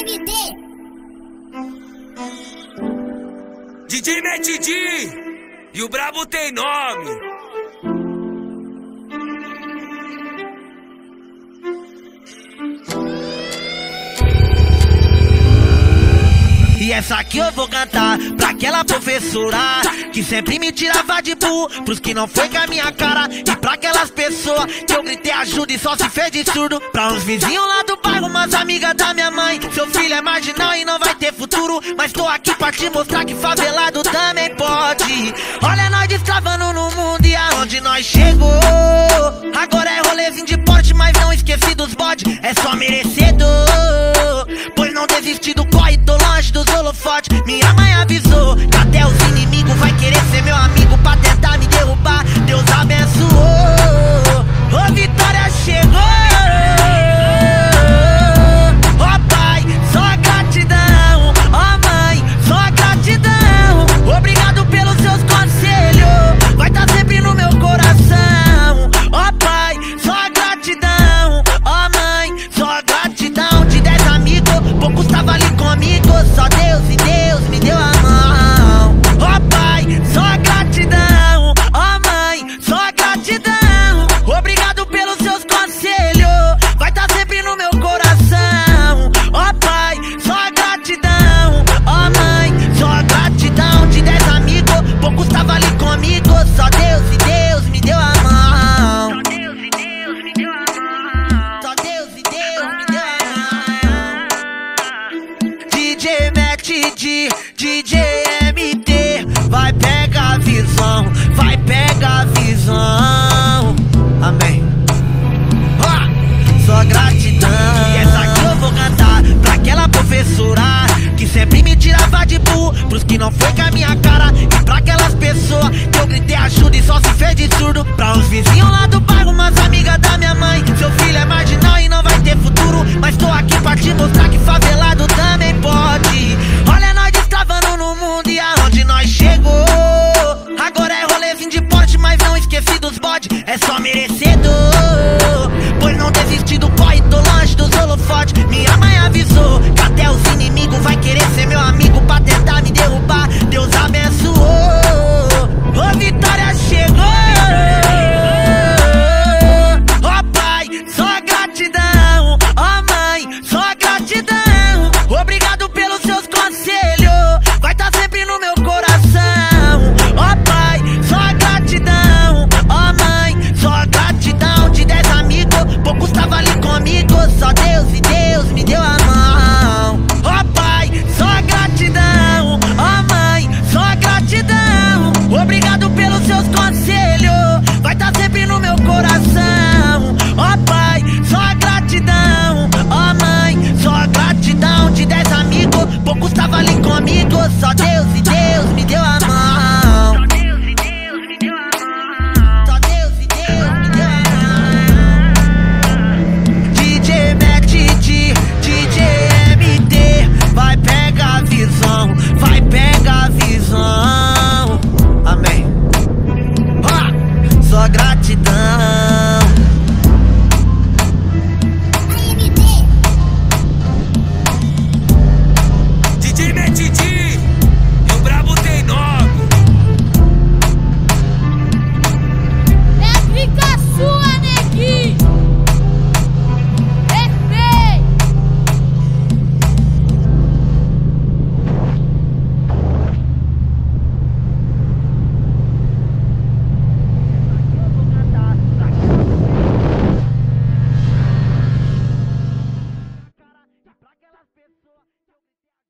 MD. DJ Matt D e o brabo tem nome. E essa aqui eu vou cantar pra aquela professora que sempre me tirava de burro pros que não foi com a minha cara. E pra aquelas pessoas que eu gritei ajuda e só se fez de surdo. Pra uns vizinhos lá do bairro, umas amigas da minha mãe. Seu filho é marginal e não vai ter futuro, mas tô aqui pra te mostrar que favelado também pode. Olha nós destravando no mundo e aonde nós chegou. Agora é rolezinho de porte, mas não esqueci dos bode. É só merecedor, pois não desisti do corre, tô longe dos holofotes. Minha mãe avisou que até os inimigos vai querer ser meu amigo pra tentar me derrubar. Deus abençoou, ô vitória chegou. Ó pai, só gratidão. Ó mãe, só gratidão. Obrigado pelos seus conselhos, vai tá sempre no meu coração. Ó pai, só gratidão. Ó mãe, só gratidão. De 10 amigos, poucos tava ali comigo. Só Deus e Deus me deu a mão. Ó pai, só gratidão. Ó mãe, só gratidão. Obrigado pelos seus conselhos, vai tá sempre no meu coração. Ó pai, só gratidão. Ó mãe, só gratidão. De 10 amigos, poucos tava ali comigo. Só Deus e Deus me deu a mão. Só Deus e Deus me deu a mão. Só Deus e Deus me deu a mão. DJ Matt D, DJ MD, vai pegar a visão, vai pegar a visão. Amém. Só gratidão. E essa aqui eu vou cantar pra aquela professora que sempre me tirava de burro pros que não foi com a minha cara. E pra aquelas pessoas que eu gritei ajuda e só se fez de surdo. Pra uns vizinhos lá do bairro, umas amigas